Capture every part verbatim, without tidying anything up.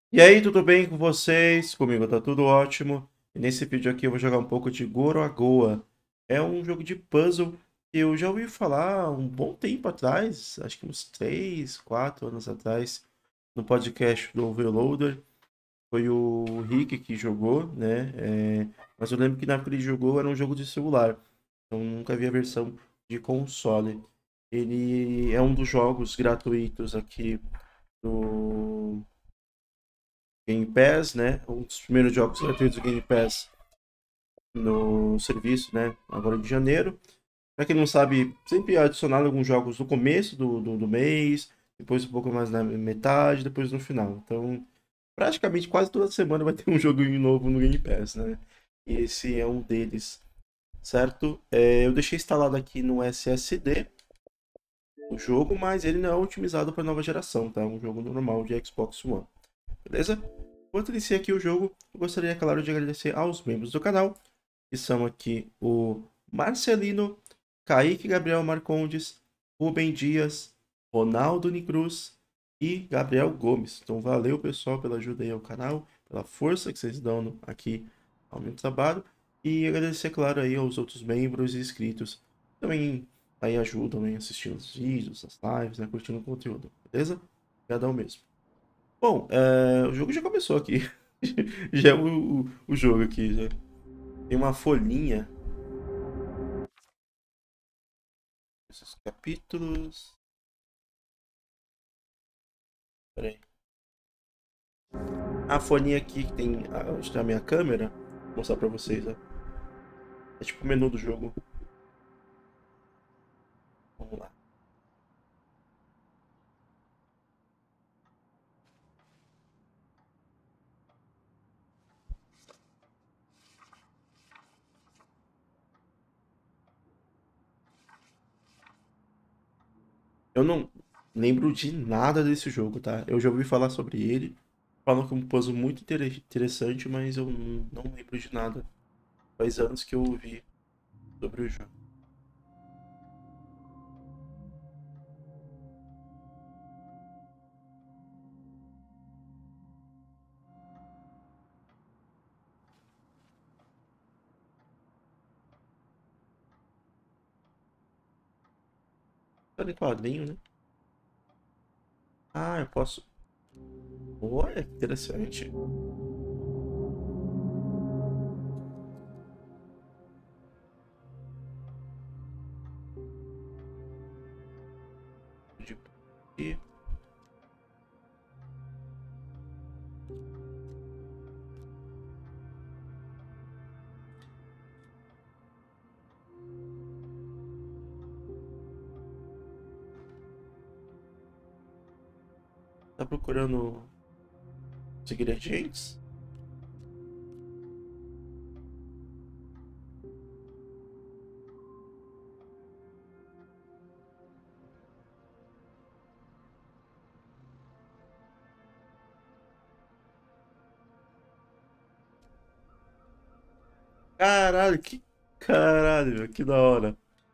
E aí, tudo bem com vocês? Comigo tá tudo ótimo. E nesse vídeo aqui eu vou jogar um pouco de Goroagoa. É um jogo de puzzle que eu já ouvi falar há um bom tempo atrás, acho que uns três, quatro anos atrás, no podcast do Overloader. Foi o Rick que jogou, né? É, Mas eu lembro que na época que ele jogou era um jogo de celular. Então nunca vi a versão de console. Ele é um dos jogos gratuitos aqui do Game Pass, né? Um dos primeiros jogos gratuitos do Game Pass no serviço, né? Agora de janeiro. Pra quem não sabe, sempre adicionado alguns jogos no começo do, do, do mês, depois um pouco mais na metade, depois no final. Então, praticamente quase toda semana vai ter um joguinho novo no Game Pass, né? E esse é um deles, certo? É, eu deixei instalado aqui no S S D o jogo, mas ele não é otimizado para nova geração, tá? É um jogo normal de Xbox One. Beleza? Enquanto iniciar aqui o jogo, eu gostaria, claro, de agradecer aos membros do canal, que são aqui o Marcelino, Kaique Gabriel Marcondes, Rubem Dias, Ronaldo Nicruz e Gabriel Gomes. Então valeu, pessoal, pela ajuda aí ao canal, pela força que vocês dão no- aqui ao meu trabalho. E agradecer, claro, aí aos outros membros e inscritos que também aí ajudam em assistindo os vídeos, as lives, né, curtindo o conteúdo, beleza? Obrigadão mesmo. Bom, é, o jogo já começou aqui. Já é o, o, o jogo aqui. Já. Tem uma folhinha. Esses capítulos. Pera aí. A folhinha aqui que tem a- onde tá a minha câmera. Vou mostrar pra vocês, ó. É tipo o menu do jogo. Vamos lá. Eu não lembro de nada desse jogo, tá? Eu já ouvi falar sobre ele. Falam que é um puzzle muito inter- interessante, mas eu não, não lembro de nada. Faz anos que eu ouvi sobre o jogo. Tá em quadrinho, né? Ah, eu posso. Olha, que interessante. De- Tá procurando os ingredientes? Caralho, que caralho, meu, que da hora.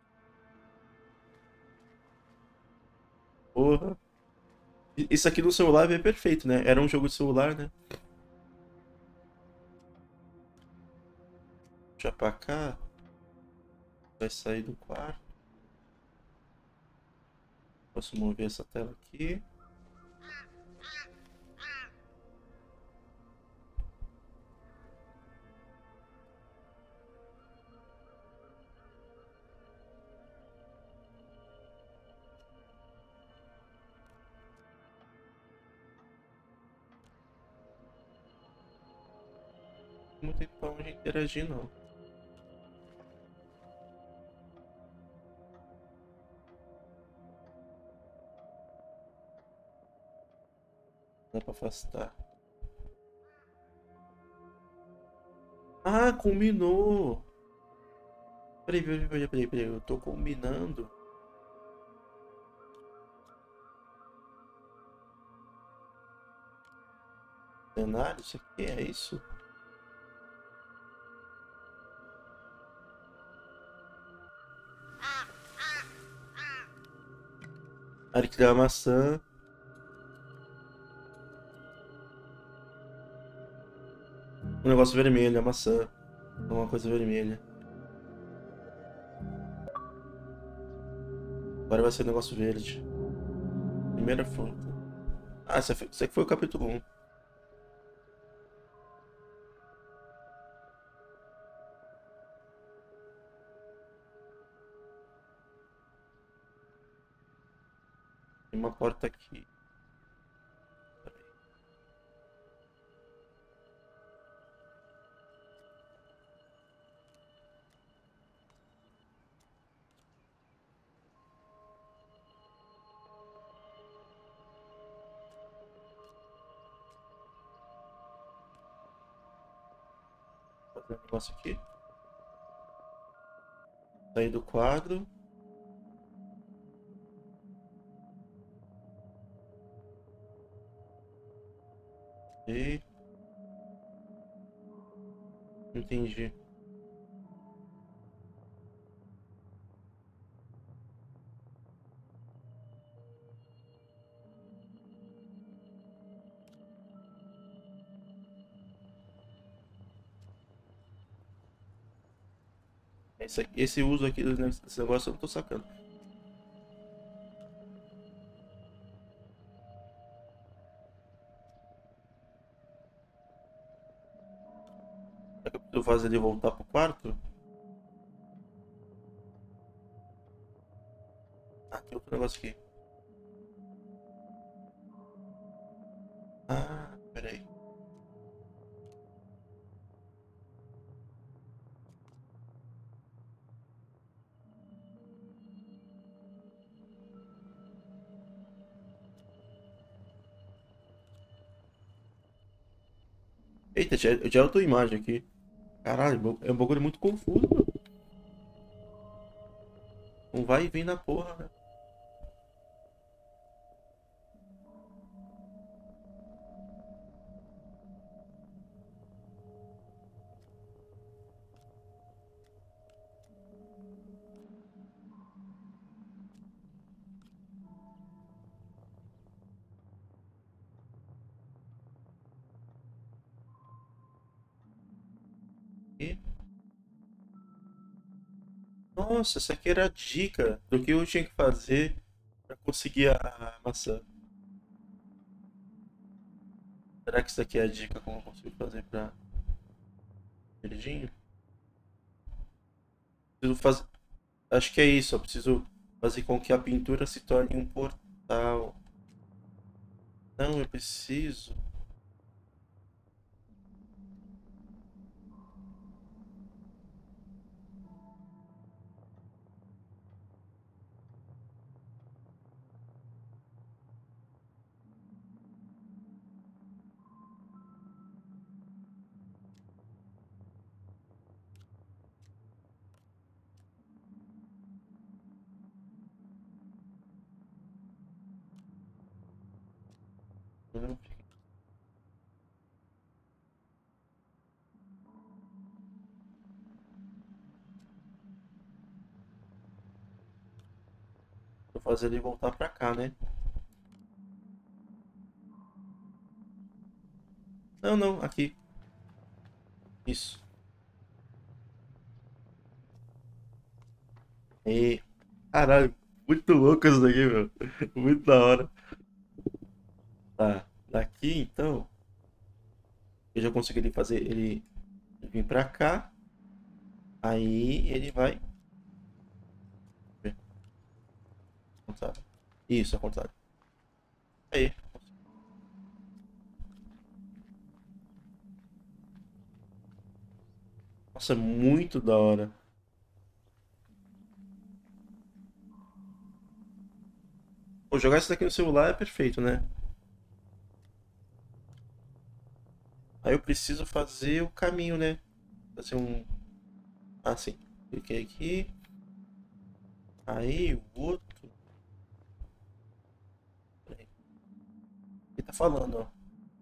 Porra. I- Isso aqui no celular é perfeito, né? Era um jogo de celular, né? Já pra cá, vai sair do quarto. Posso mover essa tela aqui. Não tem pra onde interagir, não. Dá pra afastar. Ah, combinou! Peraí, peraí, peraí, peraí, peraí. Eu tô combinando. Cenário, isso aqui é isso? Área que dá maçã. Um negócio vermelho, a maçã. Uma coisa vermelha. Agora vai ser um negócio verde. Primeira fruta. Ah, esse aqui foi o capítulo um. Tem uma porta aqui. Vou fazer um negócio aqui. Sair do quadro. E... Entendi. Esse, aqui- esse uso aqui desse negócio eu não tô sacando. Será que eu preciso fazer ele voltar pro quarto? Ah, tem outro negócio aqui. Ah, peraí. Eita, já, já é outra imagem aqui. Caralho, é um bagulho muito confuso. Não vai e vem na porra, né? E... Nossa, essa aqui era a dica do que eu tinha que fazer pra conseguir a maçã. Será que isso aqui é a dica como eu consigo fazer pra verdinho? Preciso fazer. Acho que é isso, eu preciso fazer com que a pintura se torne um portal. Não, eu preciso. Vou fazer ele voltar pra cá, né? Não, não, aqui. Isso. E... Caralho, muito louco isso daqui, meu. Muito da hora. Tá, daqui então, eu já consegui fazer ele vir pra cá. Aí ele vai. Ao contrário. Isso, ao contrário. Aí. Nossa, muito da hora. Pô, jogar isso daqui no celular é perfeito, né? Aí eu preciso fazer o caminho, né? Fazer um. Ah, sim. Cliquei aqui. Aí o outro. Peraí. Ele tá falando, ó.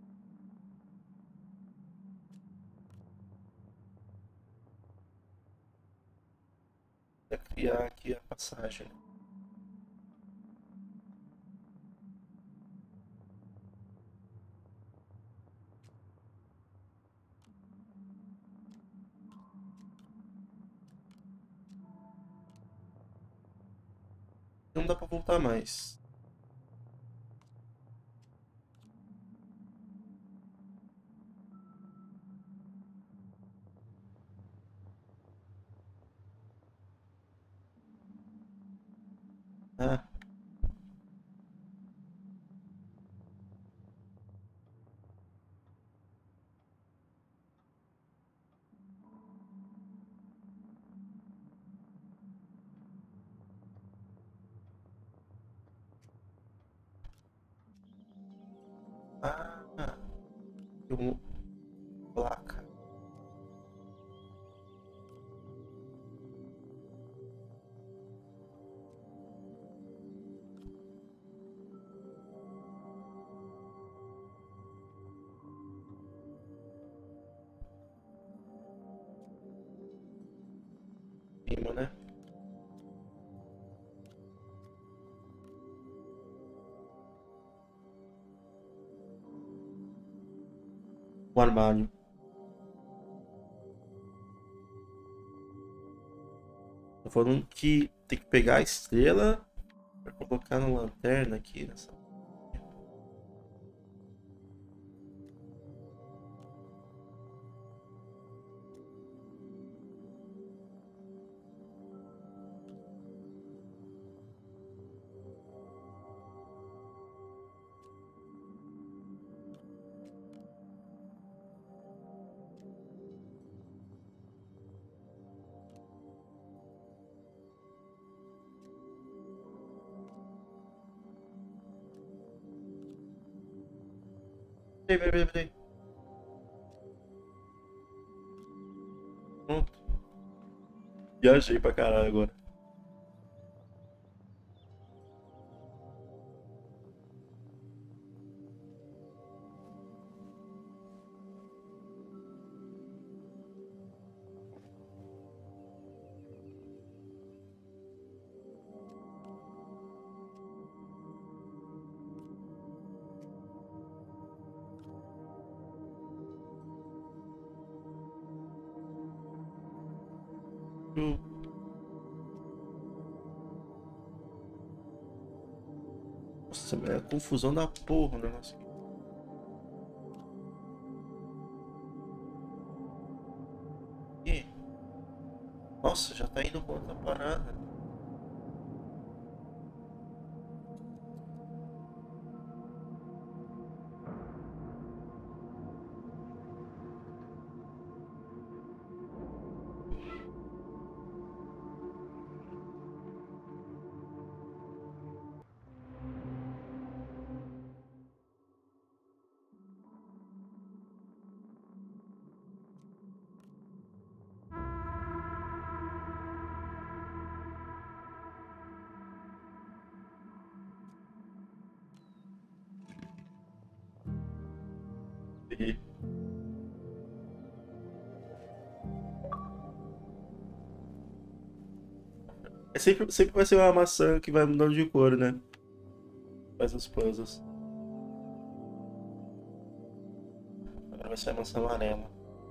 Pra criar aqui a passagem. não dá pra voltar mais. Ah, ah, tem uma placa. Cima, né? O armário. Tô falando que tem que pegar a estrela pra colocar na lanterna aqui nessa. Peraí, peraí, peraí. Pronto. Viajei pra caralho agora. Hum. Nossa, é confusão da porra o negócio aqui. Ih, nossa, já tá indo com outra parada. E é sempre, sempre vai ser uma maçã que vai mudando de cor, né? Faz os puzzles. Agora vai ser a maçã amarela.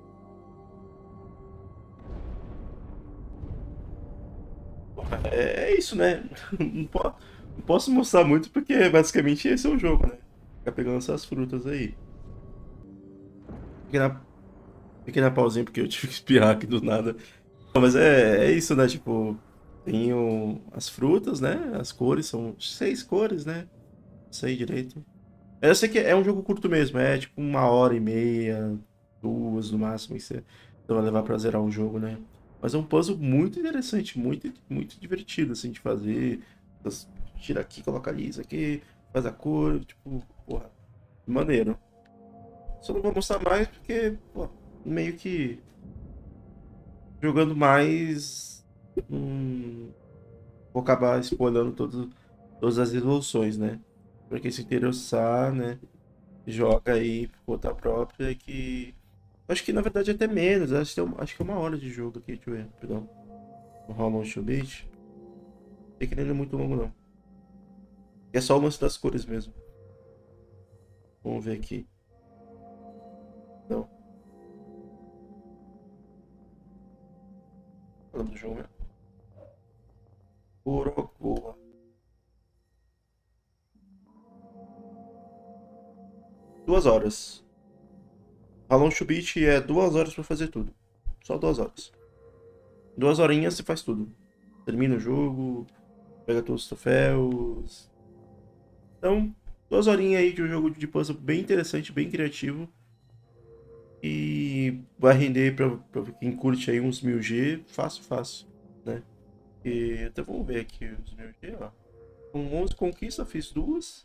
É, é isso, né? Não, po- não posso mostrar muito porque basicamente esse é o jogo, né? Ficar pegando essas frutas aí. Pequena, pequena pausinha porque eu tive que espirrar aqui do nada. Não, mas é, é isso, né? Tipo, tem o- as frutas, né? As cores são seis cores, né? Não sei direito. Eu sei que é um jogo curto mesmo, é tipo uma hora e meia, duas no máximo, que você você vai levar pra zerar o jogo, né? Mas é um puzzle muito interessante, muito, muito divertido, assim, de fazer. Você tira aqui, coloca ali, isso aqui, faz a cor, tipo, porra, maneiro. Só não vou mostrar mais porque, pô, meio que jogando mais, hum, vou acabar spoilando todos, todas as evoluções, né? Pra quem se interessar, né? Joga aí por conta própria que. Acho que na verdade é até menos. Acho que, é, um- acho que é uma hora de jogo aqui, deixa eu ver. Perdão. O How Long to Beat. Sei que ele não é muito longo, não. É só o lance das cores mesmo. Vamos ver aqui. Não, falando do jogo mesmo. Orogoa. Duas horas. Halon Beach é duas horas pra fazer tudo. Só duas horas. Duas horinhas você faz tudo. Termina o jogo, pega todos os troféus. Então, duas horinhas aí de um jogo de puzzle bem interessante, bem criativo. E vai render pra, pra quem curte aí uns mil G, fácil, fácil, né? E até vamos ver aqui os mil G, ó. Com onze conquistas, fiz duas.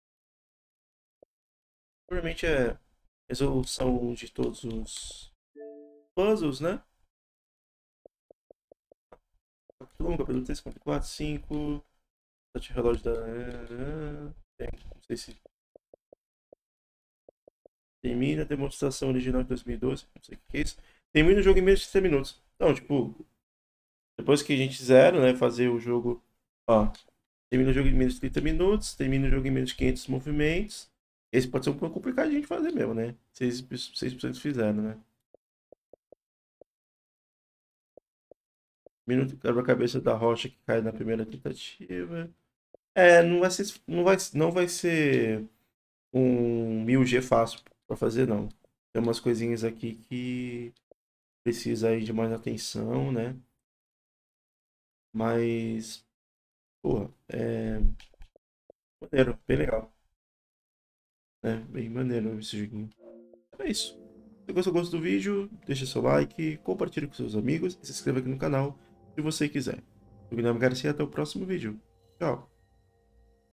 Provavelmente é resolução de todos os puzzles, né? Capítulo um, capítulo três, capítulo quatro, cinco. Touch relógio da. Tem, não sei se termina a demonstração original de dois mil e doze. Não sei o que é isso. Termina o jogo em menos de trinta minutos. Então, tipo, depois que a gente zera, né? Fazer o jogo. Ó, termina o jogo em menos de trinta minutos. Termina o jogo em menos de quinhentos movimentos. Esse pode ser um pouco complicado de a gente fazer mesmo, né? seis por cento fizeram, né? Minuto quebra-cabeça da rocha que cai na primeira tentativa. É, não vai ser, não vai, não vai ser um mil G fácil pra fazer, não. Tem umas coisinhas aqui que precisa aí de mais atenção, né? Mas, porra, é maneiro, bem legal, né? Bem maneiro esse joguinho. É isso. Se você gostou do vídeo, deixa seu like, compartilhe com seus amigos e se inscreva aqui no canal se você quiser. Eu me chamo Garcia, até o próximo vídeo. Tchau.